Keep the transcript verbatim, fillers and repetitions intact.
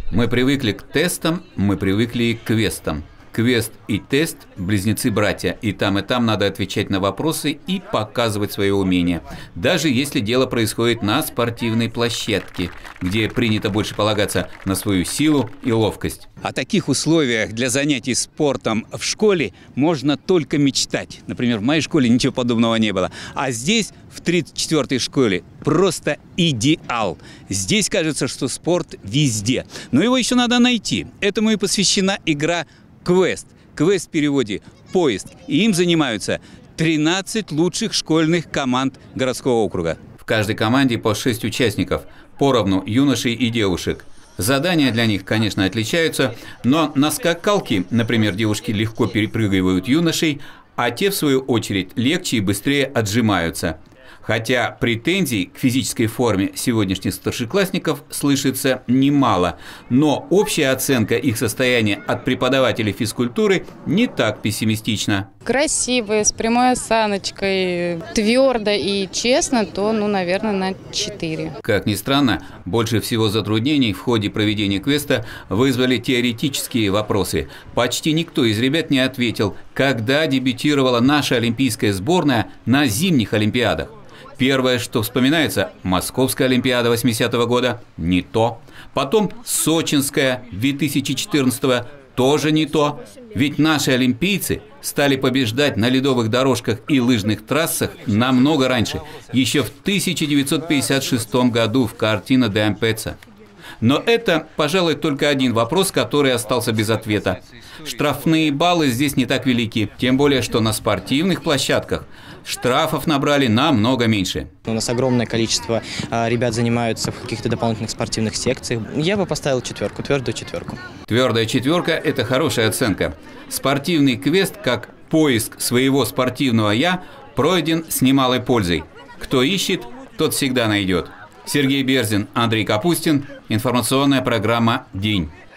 Мы привыкли к тестам, мы привыкли и к квестам. Квест и тест – близнецы-братья, и там, и там надо отвечать на вопросы и показывать свое умение. Даже если дело происходит на спортивной площадке, где принято больше полагаться на свою силу и ловкость. О таких условиях для занятий спортом в школе можно только мечтать. Например, в моей школе ничего подобного не было. А здесь, в тридцать четвёртой школе, просто идеал. Здесь кажется, что спорт везде. Но его еще надо найти. Этому и посвящена игра «Квест». «Квест» в переводе «поиск». И им занимаются тринадцать лучших школьных команд городского округа. В каждой команде по шесть участников, поровну юношей и девушек. Задания для них, конечно, отличаются, но на скакалке, например, девушки легко перепрыгивают юношей, а те, в свою очередь, легче и быстрее отжимаются. Хотя претензий к физической форме сегодняшних старшеклассников слышится немало, но общая оценка их состояния от преподавателей физкультуры не так пессимистична. Красивые, с прямой осаночкой, твердо и честно, то, ну, наверное, на четыре. Как ни странно, больше всего затруднений в ходе проведения квеста вызвали теоретические вопросы. Почти никто из ребят не ответил, когда дебютировала наша олимпийская сборная на зимних олимпиадах. Первое, что вспоминается, Московская олимпиада восьмидесятого года – не то. Потом Сочинская две тысячи четырнадцатого – тоже не то. Ведь наши олимпийцы стали побеждать на ледовых дорожках и лыжных трассах намного раньше, еще в тысяча девятьсот пятьдесят шестом году в Кортина де Ампеццо. Но это, пожалуй, только один вопрос, который остался без ответа. Штрафные баллы здесь не так велики, тем более, что на спортивных площадках штрафов набрали намного меньше. У нас огромное количество а, ребят занимаются в каких-то дополнительных спортивных секциях. Я бы поставил четверку, твердую четверку. Твердая четверка – это хорошая оценка. Спортивный квест, как поиск своего спортивного «я», пройден с немалой пользой. Кто ищет, тот всегда найдет. Сергей Берзин, Андрей Капустин. Информационная программа «День».